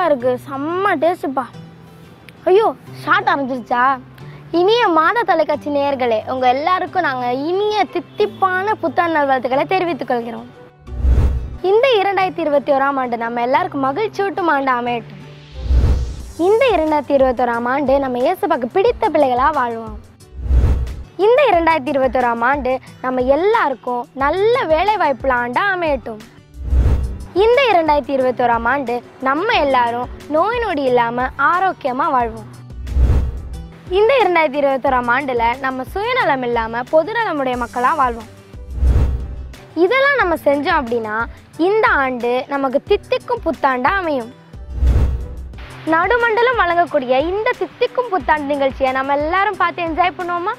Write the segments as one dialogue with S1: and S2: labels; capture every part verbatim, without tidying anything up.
S1: சூப்பராக இருக்குது, செம்ம டேஸ்ட்டுப்பா. ஐயோ ஷார்ட் ஆரம்பிச்சிருச்சா? இனிய மாத தொலைக்காட்சி நேயர்களே, உங்கள் எல்லாருக்கும் நாங்கள் இனிய தித்திப்பான புத்தாண்டு நல்வாழ்த்துக்களை தெரிவித்துக் கொள்கிறோம். இந்த இரண்டாயிரத்தி இருபத்தி ஓராம் ஆண்டு நம்ம எல்லாருக்கும் மகிழ்ச்சியூட்டும் ஆண்டு அமையட்டும். இந்த இரண்டாயிரத்தி இருபத்தி ஓராம் ஆண்டு நம்ம இயேசுவுக்கு பிடித்த பிள்ளைகளாக வாழ்வோம். இந்த இரண்டாயிரத்தி இருபத்தி ஓராம் ஆண்டு நம்ம எல்லாருக்கும் நல்ல வேலை வாய்ப்புள்ள ஆண்டாக அமையட்டும். இந்த இரண்டாயிரத்தி இருபத்தி ஓராம் ஆண்டு நம்ம எல்லாரும் நோய் நொடி இல்லாமல் ஆரோக்கியமாக வாழ்வோம். இந்த இரண்டாயிரத்தி இருபத்தி ஓராம் ஆண்டில் நம்ம சுயநலம் இல்லாமல் பொதுநலமுடைய மக்களாக வாழ்வோம். இதெல்லாம் நம்ம செஞ்சோம் அப்படின்னா இந்த ஆண்டு நமக்கு தித்திக்கும் புத்தாண்டாக அமையும். நடுமண்டலம் வழங்கக்கூடிய இந்த தித்திக்கும் புத்தாண்டு நிகழ்ச்சியை நம்ம எல்லாரும் பார்த்து என்ஜாய் பண்ணுவோமா?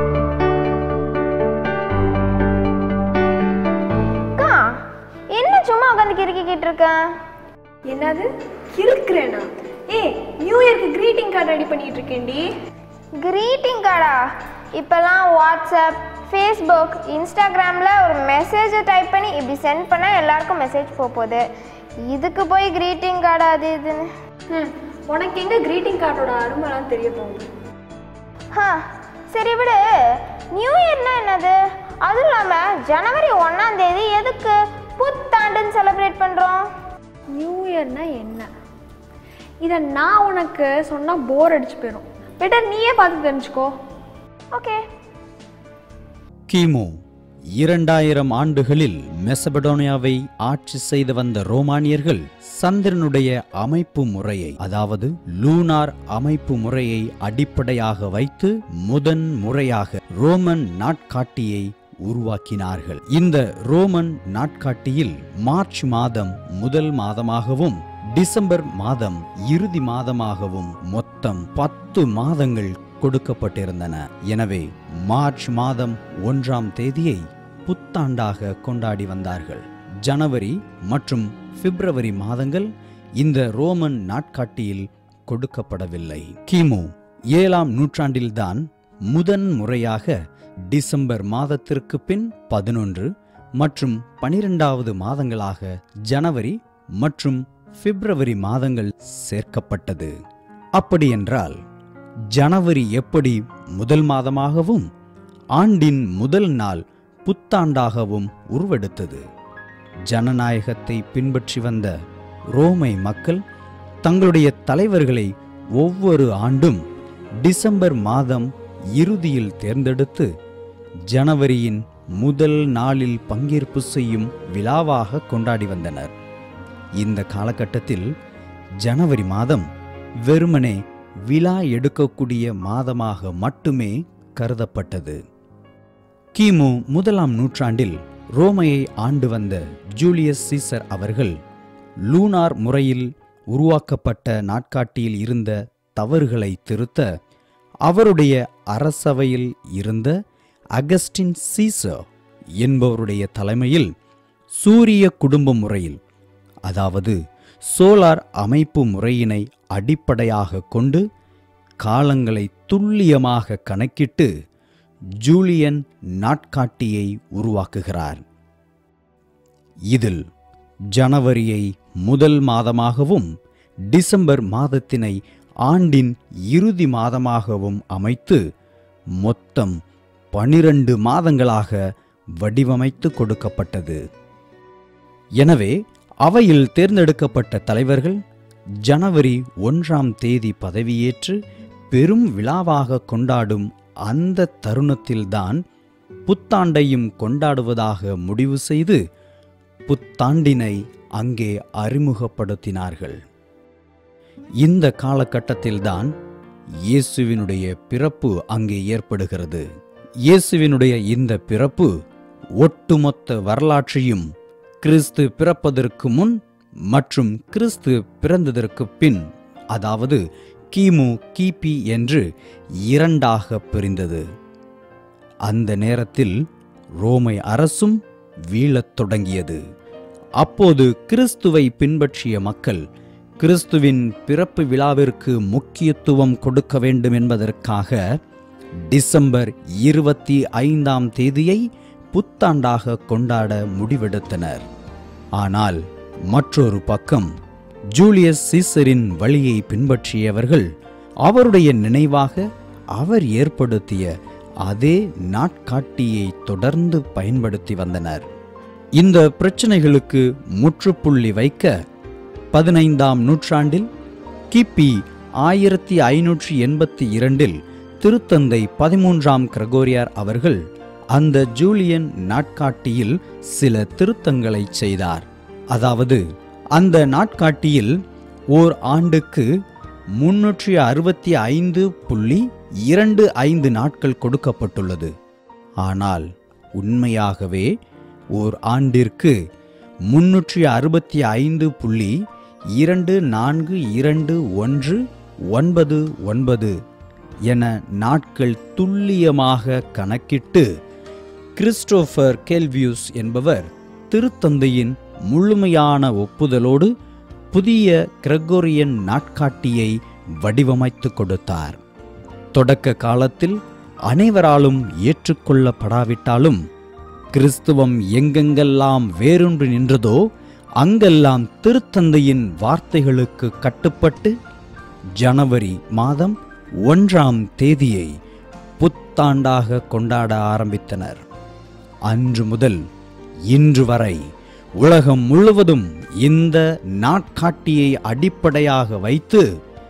S1: என்ன சும்மா உட்காந்து கிறுக்கிட்டு இருக்கேன்?
S2: என்னது கிறுக்குறேனா? ஏ நியூ இயர்க்கு கிரீட்டிங் கார்டு ரெடி பண்ணிட்டு இருக்கேன்டி.
S1: கிரீட்டிங் கார்டா? இப்போல்லாம் வாட்ஸ்அப், ஃபேஸ்புக், இன்ஸ்டாகிராமில் ஒரு மெசேஜை டைப் பண்ணி இப்படி சென்ட் பண்ணால் எல்லாருக்கும் மெசேஜ் போகுது. இதுக்கு போய் கிரீட்டிங் கார்டு அது இதுன்னு.
S2: ம் உனக்கு எங்கே கிரீட்டிங் கார்டோட அருமைலாம் தெரிய போகுது?
S1: ஆ சரி விடு. நியூ இயர்னா என்னது? அதுவும் இல்லாமல் ஜனவரி ஒன்றாம் தேதி எதுக்கு புத்தாண்டுன்னு செலிப்ரேட் பண்ணுறோம்?
S2: நியூ இயர்னா என்ன? இதை நான் உனக்கு சொன்னால் போர் அடிச்சு போயிடும். பெட்டர் நீயே பார்த்து தெரிஞ்சுக்கோ.
S1: ஓகே.
S3: கிமு இரண்டாயிரம் ஆண்டுகளில் மெசபடோனியாவை ஆட்சி செய்து வந்த ரோமானியர்கள் சந்திரனுடைய அமைப்பு முறையை, அதாவது லூனார் அமைப்பு முறையை அடிப்படையாக வைத்து முதன் முறையாக ரோமன் நாட்காட்டியை உருவாக்கினார்கள். இந்த ரோமன் நாட்காட்டியில் மார்ச் மாதம் முதல் மாதமாகவும் டிசம்பர் மாதம் இறுதி மாதமாகவும் மொத்தம் பத்து மாதங்கள் கொடுக்கப்பட்டிருந்தன. எனவே மார்ச் மாதம் ஒன்றாம் தேதியை புத்தாண்டாக கொண்டாடி வந்தார்கள். ஜனவரி மற்றும் பிப்ரவரி மாதங்கள் இந்த ரோமன் நாட்காட்டியில் கொடுக்கப்படவில்லை. கிமு ஏழாம் நூற்றாண்டில்தான் முதன் முறையாக டிசம்பர் மாதத்திற்கு பின் பதினொன்று மற்றும் பனிரெண்டாவது மாதங்களாக ஜனவரி மற்றும் பிப்ரவரி மாதங்கள் சேர்க்கப்பட்டது. அப்படியென்றால் ஜனவரி எப்படி முதல் மாதமாகவும் ஆண்டின் முதல் நாள் புத்தாண்டாகவும் உருவெடுத்தது? ஜனநாயகத்தை பின்பற்றி வந்த ரோமை மக்கள் தங்களுடைய தலைவர்களை ஒவ்வொரு ஆண்டும் டிசம்பர் மாதம் இறுதியில் தேர்ந்தெடுத்து ஜனவரியின் முதல் நாளில் பங்கேற்பு செய்யும் விழாவாக கொண்டாடி வந்தனர். இந்த காலகட்டத்தில் ஜனவரி மாதம் வெறுமனே விழா எடுக்கக்கூடிய மாதமாக மட்டுமே கருதப்பட்டது. கிமு முதலாம் நூற்றாண்டில் ரோமையை ஆண்டு வந்த ஜூலியஸ் சீசர் அவர்கள் லூனார் முறையில் உருவாக்கப்பட்ட நாட்காட்டியில் இருந்த தவறுகளை திருத்த அவருடைய அரசவையில் இருந்த அகஸ்டின் சீசர் என்பவருடைய தலைமையில் சூரிய குடும்ப முறையில், அதாவது சோலார் அமைப்பு முறையினை அடிப்படையாக கொண்டு காலங்களை துல்லியமாக கணக்கிட்டு ஜூலியன் நாட்காட்டியை உருவாக்குகிறார். இதில் ஜனவரியை முதல் மாதமாகவும் டிசம்பர் மாதத்தினை ஆண்டின் இறுதி மாதமாகவும் அமைத்து மொத்தம் பனிரண்டு மாதங்களாக வடிவமைத்து கொடுக்கப்பட்டது. எனவே அவையில் தேர்ந்தெடுக்கப்பட்ட தலைவர்கள் ஜனவரி ஒன்றாம் தேதி பதவியேற்று பெரும் விழாவாக கொண்டாடும் அந்த தருணத்தில்தான் புத்தாண்டையும் கொண்டாடுவதாக முடிவு செய்து புத்தாண்டினை அங்கே அறிமுகப்படுத்தினார்கள். இந்த காலகட்டத்தில்தான் இயேசுவினுடைய பிறப்பு அங்கே ஏற்படுகிறது. இயேசுவினுடைய இந்த பிறப்பு ஒட்டுமொத்த வரலாற்றையும் கிறிஸ்து பிறப்பதற்கு முன் மற்றும் கிறிஸ்து பிறந்ததற்கு பின், அதாவது கிமு கிபி என்று இரண்டாக பிரிந்தது. அந்த நேரத்தில் ரோமை அரசும் வீழத் தொடங்கியது. அப்போது கிறிஸ்துவை பின்பற்றிய மக்கள் கிறிஸ்துவின் பிறப்பு விழாவிற்கு முக்கியத்துவம் கொடுக்க வேண்டும் என்பதற்காக டிசம்பர் இருபத்தி ஐந்தாம் தேதியை புத்தாண்டாக கொண்டாட முடிவெடுத்தனர். ஆனால் மற்றொரு பக்கம் ஜூலியஸ் சீசரின் வழியை பின்பற்றியவர்கள் அவருடைய நினைவாக அவர் ஏற்படுத்திய அதே நாட்காட்டியை தொடர்ந்து பயன்படுத்தி வந்தனர். இந்த பிரச்சனைகளுக்கு முற்றுப்புள்ளி வைக்க பதினைந்தாம் நூற்றாண்டில் கிபி ஆயிரத்தி ஐநூற்றி எண்பத்தி இரண்டில் திருத்தந்தை பதிமூன்றாம் கிரகோரியார் அவர்கள் அந்த ஜூலியன் நாட்காட்டியில் சில திருத்தங்களை செய்தார். அதாவது அந்த நாட்காட்டியில் ஓர் ஆண்டுக்கு முன்னூற்றி அறுபத்தி ஐந்து புள்ளி இரண்டு ஐந்து நாட்கள் கொடுக்கப்பட்டுள்ளது. ஆனால் உண்மையாகவே ஓர் ஆண்டிற்கு முன்னூற்றி அறுபத்தி ஐந்து புள்ளி இரண்டு நான்கு இரண்டு ஒன்று ஒன்பது ஒன்பது என நாட்கள் துல்லியமாக கணக்கிட்டு கிறிஸ்டோபர் கெல்வியூஸ் என்பவர் திருத்தந்தையின் முழுமையான ஒப்புதலோடு புதிய கிரகோரியன் நாட்காட்டியை வடிவமைத்து கொடுத்தார். தொடக்க காலத்தில் அனைவராலும் ஏற்றுக்கொள்ளப்படாவிட்டாலும் கிறிஸ்துவம் எங்கெங்கெல்லாம் வேரூன்றி நின்றதோ அங்கெல்லாம் திருத்தந்தையின் வார்த்தைகளுக்கு கட்டுப்பட்டு ஜனவரி மாதம் ஒன்றாம் தேதியை புத்தாண்டாக கொண்டாட ஆரம்பித்தனர். அன்று முதல் இன்று வரை உலகம் முழுவதும் இந்த நாட்காட்டியை அடிப்படையாக வைத்து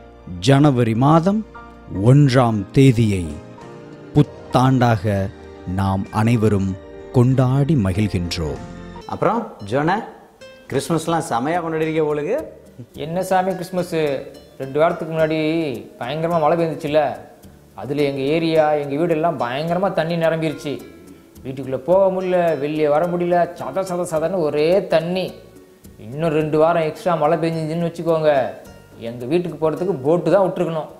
S3: ஜனவரி மாதம் ஒன்றாம் தேதியை புத்தாண்டாக நாம் அனைவரும் கொண்டாடி மகிழ்கின்றோம்.
S4: அப்புறம் ஜோன, கிறிஸ்மஸ்லாம் செமையாக கொண்டாடிருக்க உங்களுக்கு?
S5: என்ன சாமி கிறிஸ்மஸ்ஸு? ரெண்டு வாரத்துக்கு முன்னாடி பயங்கரமாக மழை பெஞ்சிச்சுல்ல, அதில் எங்கள் ஏரியா எங்கள் வீடெல்லாம் பயங்கரமாக தண்ணி நிரம்பிருச்சு. வீட்டுக்குள்ளே போக முடியல, வெளியே வர முடியல, சத சத சதன்னு ஒரே தண்ணி. இன்னும் ரெண்டு வாரம் எக்ஸ்ட்ரா மழை பெஞ்சிச்சுன்னு வச்சுக்கோங்க, எங்கள் வீட்டுக்கு போகிறதுக்கு போட்டு தான் விட்டுருக்கணும்.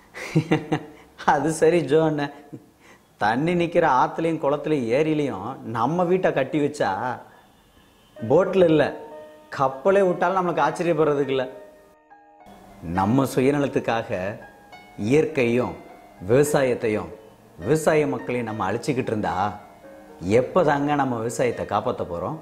S4: அது சரி ஜோன, தண்ணி நிற்கிற ஆற்றுலையும் குளத்துலையும் ஏரியிலையும் நம்ம வீட்டை கட்டி வச்சா போட்டில் இல்லை கப்பலே விட்டாலும் நம்மளுக்கு ஆச்சரியப்படுறதுக்கு இல்லை. நம்ம சுயநலத்துக்காக இயற்கையும் விவசாயத்தையும் விவசாய மக்களையும் நம்ம அழிச்சிக்கிட்டு இருந்தா எப்போ தாங்க நம்ம விவசாயத்தை காப்பாற்ற போகிறோம்?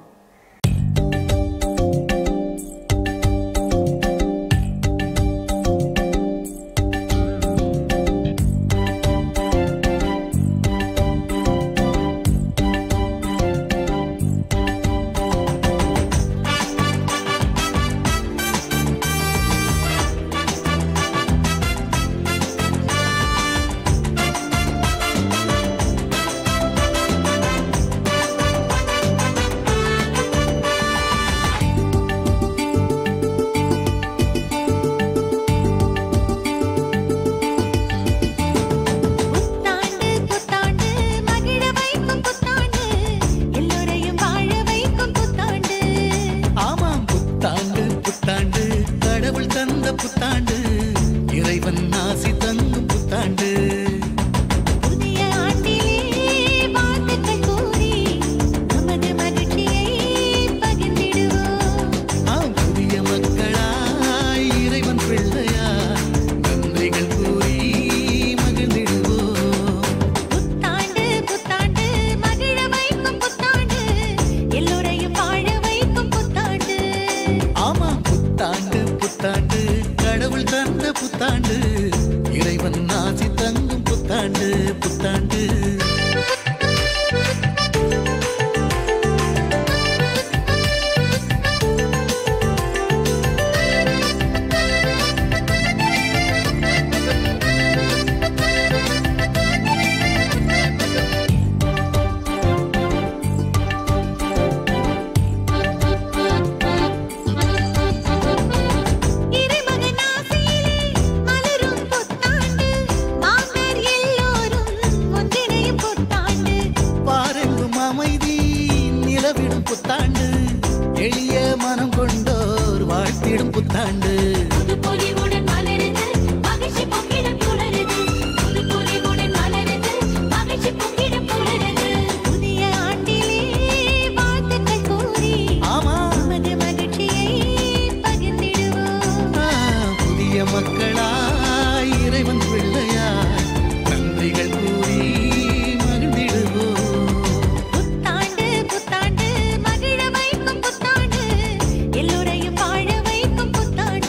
S6: புத்தாண்டு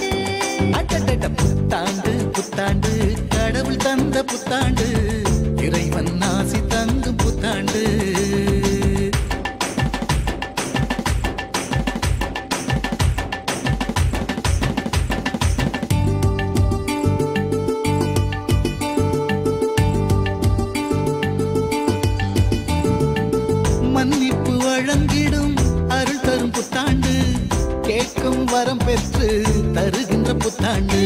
S6: புத்தாண்டு இறைவன் ஆசி தங்கும் புத்தாண்டு. மன்னிப்பு வழங்கிடும் அருள் தரும் புத்தாண்டு, கேட்கும் வரம் பெற்று தருகின்ற புத்தாண்டு.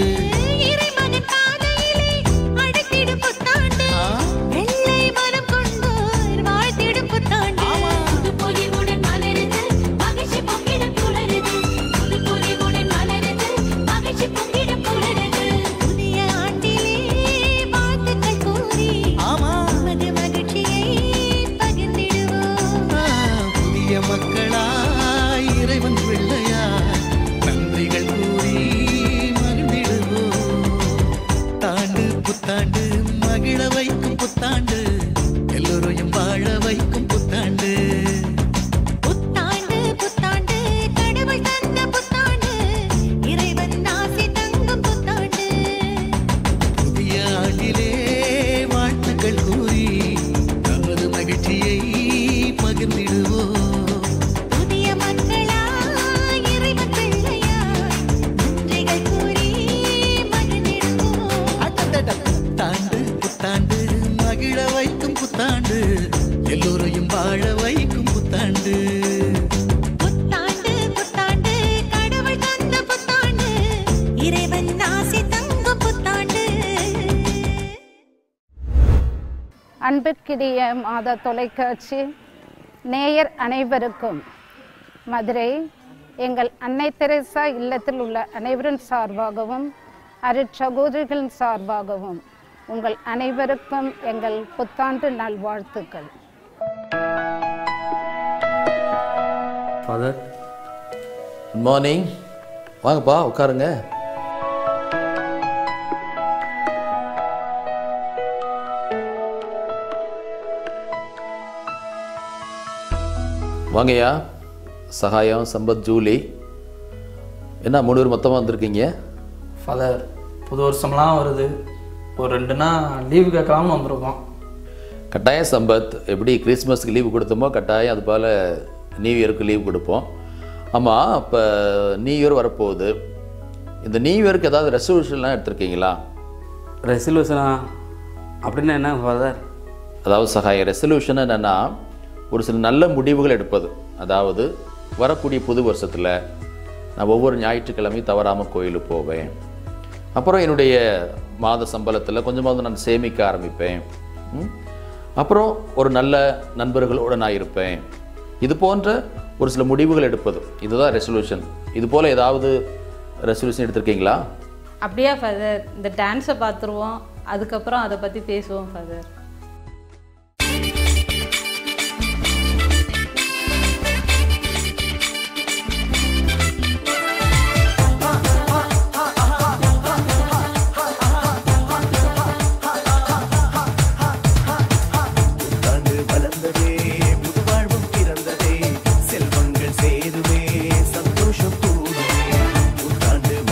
S6: மக்களாய் இறைவன் பிள்ளையாய் நன்றிகள் கூறி மகிழ்ந்திடுவோம். தாண்டு புத்தாண்டு மகிழ வைக்கும் புத்தாண்டு, எல்லோரையும் வாழ வைக்கும் புத்தாண்டு.
S7: புத்தாண்டு புத்தாண்டு கடவுள் தந்த புத்தாண்டு, இறைவன் ஆசி தங்கும் புத்தாண்டு.
S6: புதிய ஆண்டிலே வாழ்த்துக்கள் கூறி நமது மகிழ்ச்சியை பகிர்ந்திடுவோம். புத்தாண்டு மகிழ வைக்கும் புத்தாண்டு, எல்லோரையும் வாழ வைக்கும் புத்தாண்டு.
S7: புத்தாண்டு புத்தாண்டு கடவுள் தந்த புத்தாண்டு, இறைவன் ஆசி தங்கும் புத்தாண்டு.
S8: அன்பிற்கிடைய மாதா தொலைக்காட்சி நேயர் அனைவருக்கும் மதுரை எங்கள் அன்னை தெரேசா இல்லத்தில் உள்ள அனைவரின் சார்பாகவும் அருட்சகோதரிகளின் சார்பாகவும் உங்கள் அனைவருக்கும் எங்கள் புத்தாண்டு நல்வாழ்த்துக்கள்.
S9: Father good morning. வாங்கப்பா உட்காருங்க. வாங்கய்யா. சகாயம், சம்பத், ஜூலி, என்ன மூணு பேர் மொத்தமாக வந்திருக்கீங்க?
S10: ஃபாதர் புது வருஷம்லாம் வருது, ஒரு ரெண்டு நாள் லீவு கேட்கலாம்னு வந்திருக்கோம்.
S9: கட்டாயம் சம்பத், எப்படி கிறிஸ்மஸ்க்கு லீவு கொடுத்தோமோ கட்டாயம் அது போல் நியூ இயருக்கு லீவு கொடுப்போம். ஆமாம், இப்போ நியூ இயர் வரப்போகுது. இந்த நியூ இயருக்கு ஏதாவது ரெசல்யூஷன்லாம் எடுத்திருக்கீங்களா?
S10: ரெசல்யூஷனா அப்படின்னா என்ன ஃபாதர்?
S9: அதாவது சகாய ரெசல்யூஷன் என்னென்னா ஒரு சில நல்ல முடிவுகள் எடுப்பது. அதாவது வரக்கூடிய புது வருஷத்தில் நான் ஒவ்வொரு ஞாயிற்றுக்கிழமையும் தவறாமல் கோயிலுக்கு போவேன், அப்புறம் என்னுடைய மாத சம்பளத்தில் கொஞ்சமாவது நான் சேமிக்க ஆரம்பிப்பேன், அப்புறம் ஒரு நல்ல நண்பர்களோடு நான் இருப்பேன். இது போன்ற ஒரு சில முடிவுகள் எடுப்பது, இதுதான் ரெசல்யூஷன். இது போல் ஏதாவது ரெசல்யூஷன் எடுத்திருக்கீங்களா?
S11: அப்படியா ஃபாதர்? இந்த டான்ஸை பார்த்துருவோம், அதுக்கப்புறம் அதை பற்றி பேசுவோம் ஃபாதர்.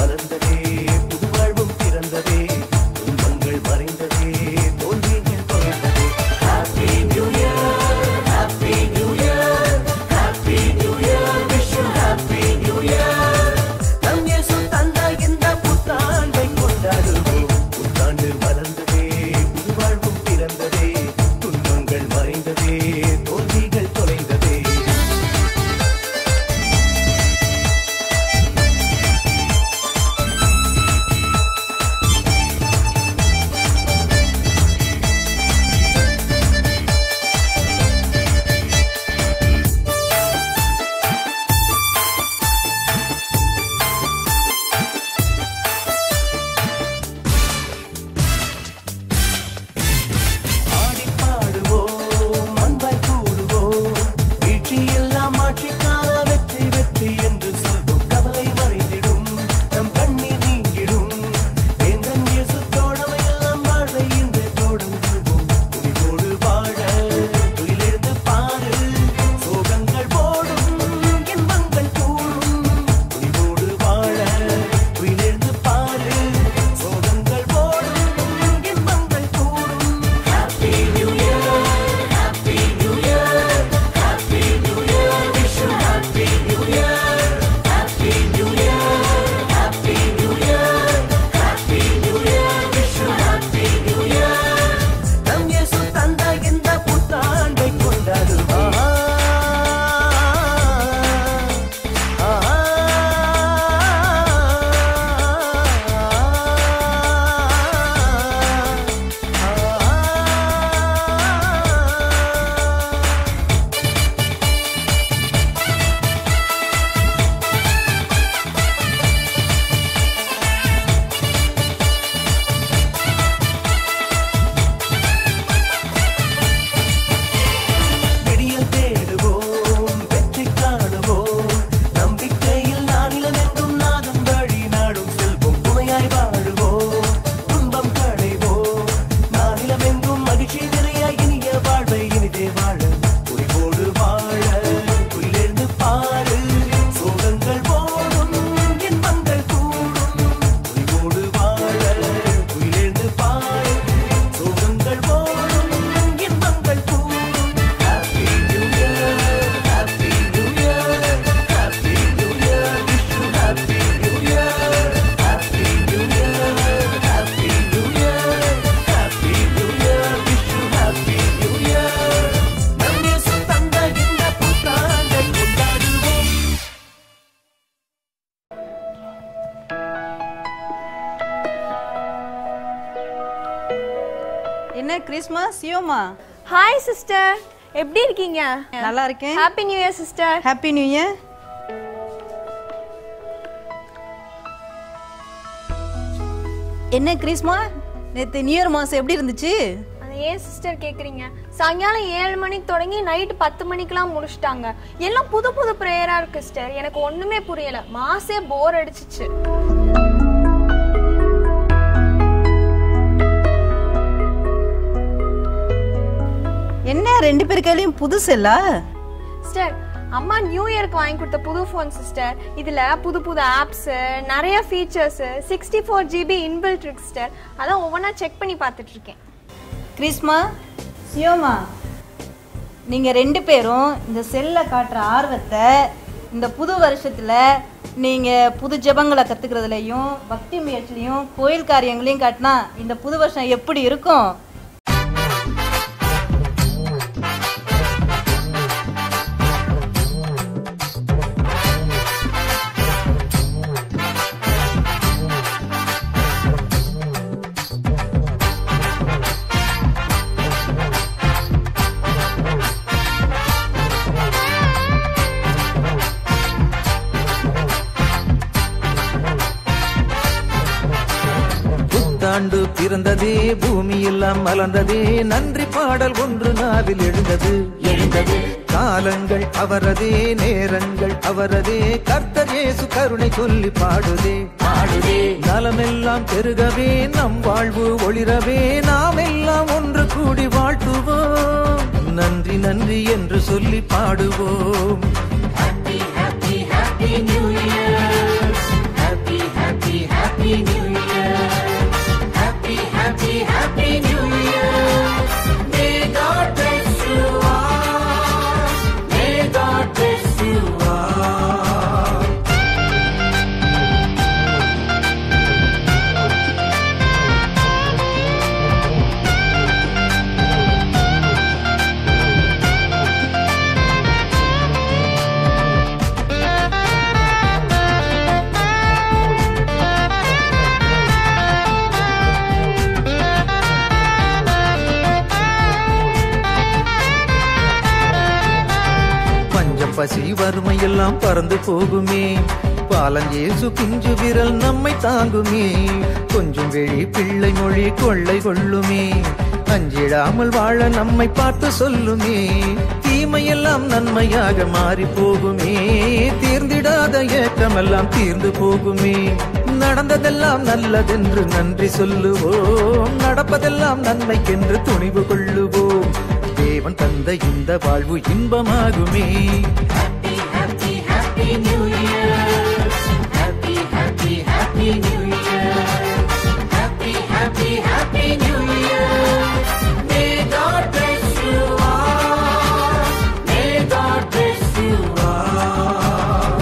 S6: புது வாழ்வும் பிறந்ததே, துன்பங்கள் மறைந்ததே, தோல்விகள்
S12: என்ன கிறிஸ்மஸ் சியோமா?
S2: ஹாய் சிஸ்டர், எப்படி இருக்கீங்க?
S12: நல்லா இருக்கேன்.
S2: Happy new year sister.
S12: Happy new year. என்ன கிறிஸ்மா, நேற்று நியூ இயர் மாதம் எப்படி இருந்துச்சு?
S2: அது ஏன் சிஸ்டர் கேட்குறீங்க? சாயங்காலம் ஏழு மணிக்கு தொடங்கி நைட்டு பத்து மணிக்கெலாம் முடிச்சிட்டாங்க. எல்லாம் புது புது ப்ரேயராக இருக்கு சிஸ்டர். எனக்கு ஒன்றுமே புரியலை. மாசே போர் அடிச்சிச்சு.
S12: என்ன ரெண்டு பேர் கையிலையும் புதுசு இல்ல?
S2: சிஸ்டர், அம்மா நியூ இயருக்கு வாங்கி கொடுத்த புது ஃபோன் சிஸ்டர். இதுல புது புது ஆப்ஸ், நிறைய features, sixty four GB inbuilt இருக்கு சிஸ்டர். அதான் ஒவ்வொன்றா செக் பண்ணி பார்த்துட்டு இருக்கேன்.
S12: கிறிஸ்மா, சியோமா, நீங்க ரெண்டு பேரும் இந்த செல்ல காட்டுற ஆர்வத்தை இந்த புது வருஷத்துல நீங்க புது ஜெபங்களை கத்துக்கிறதுலையும் பக்தி முயற்சிலையும் கோயில் காரியங்களையும் காட்டினா இந்த புது வருஷம் எப்படி இருக்கும்?
S13: ஆண்டு பிறந்ததே, பூமி எல்லாம் மலர்ந்ததே, நன்றி பாடல் ஒன்று நாவில் எழுந்தது எழுந்தது காலங்கள் அவரதே, நேரங்கள் அவரதே, கர்த்தர் இயேசு கருணை சொல்லி பாடுதே பாடுதே நலமெல்லாம் பெருகவே, நம் வாழ்வு ஒளிரவே, நாம் எல்லாம் ஒன்று கூடி வாழ்த்துவோம், நன்றி நன்றி என்று சொல்லி பாடுவோம். Happy happy happy new year, happy happy happy new year, happy happy happy new year, may God bless you all, may God bless you all. பசி வறுமையெல்லாம் பறந்து போகுமே, பாலஞ்சேசு பிஞ்சு விரல் நம்மை தாங்குமே, கொஞ்சம் வெளி பிள்ளை மொழி கொள்ளை கொள்ளுமே, அஞ்சிடாமல் வாழ நம்மை பார்த்து சொல்லுமே, தீமையெல்லாம் நன்மையாக மாறி போகுமே, தீர்ந்திடாத ஏற்றமெல்லாம் தீர்ந்து போகுமே, நடந்ததெல்லாம் நல்லதென்று நன்றி சொல்லுவோம், நடப்பதெல்லாம் நன்மைக்கென்று துணிவு கொள்ளுவோம், தேவன் தந்த இந்த வாழ்வு இன்பமாகுமே. Happy happy happy new year, happy happy happy new year, happy happy happy new year, may God bless you all, may God bless you all.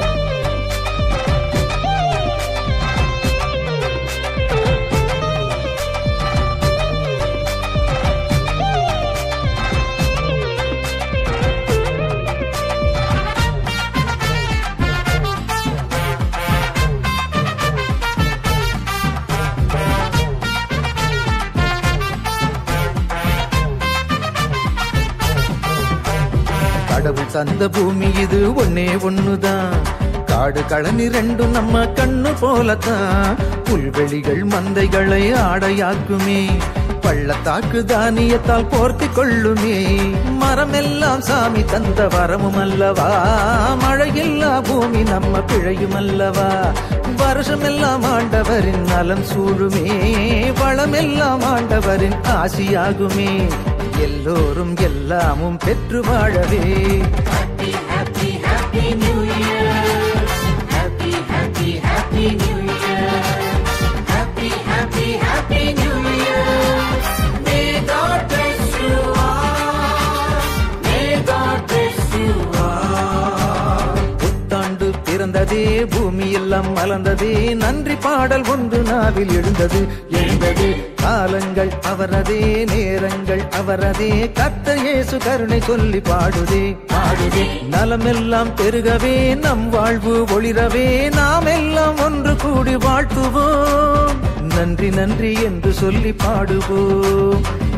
S13: கடவுள் தந்த பூமி இது ஒன்னே ஒண்ணுதான், காடு களனி ரெண்டும் நம்ம கண்ணு போலத்தான், புல்வெளிகள் மந்தைகளை ஆடையாக்குமே, பள்ளத்தாக்கு தானியத்தால் போர்த்தி கொள்ளுமே, மரமெல்லாம் சாமி தந்த வரமும் அல்லவா, மழையில்லா பூமி நம்ம பிழையும் அல்லவா, வருஷமெல்லாம் ஆண்டவரின் நலம் சூழுமே, வளமெல்லாம் ஆண்டவரின் ஆசியாகுமே, எல்லோரும் எல்லாமும் பெற்று வாழவே. Happy happy happy new year, happy happy happy new year, happy happy happy new year, may God bless you all, may God bless you all. புத்தாண்டு பிறந்ததே, பூமி எல்லாம் மலர்ந்ததே, நன்றி பாடல் ஒன்று நாவில் எழுந்தது எழுந்தது காலங்கள் அவரதே, நேரங்கள் அவரதே, கர்த்தர் இயேசு கருணை சொல்லி பாடுதே பாடுதே நலமெல்லாம் பெருகவே, நம் வாழ்வு ஒளிரவே, நாம் எல்லாம் ஒன்று கூடி வாழ்த்துவோம், நன்றி நன்றி என்று சொல்லி பாடுவோம்.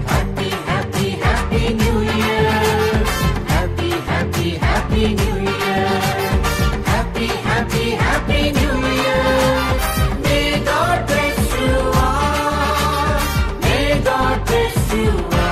S14: you.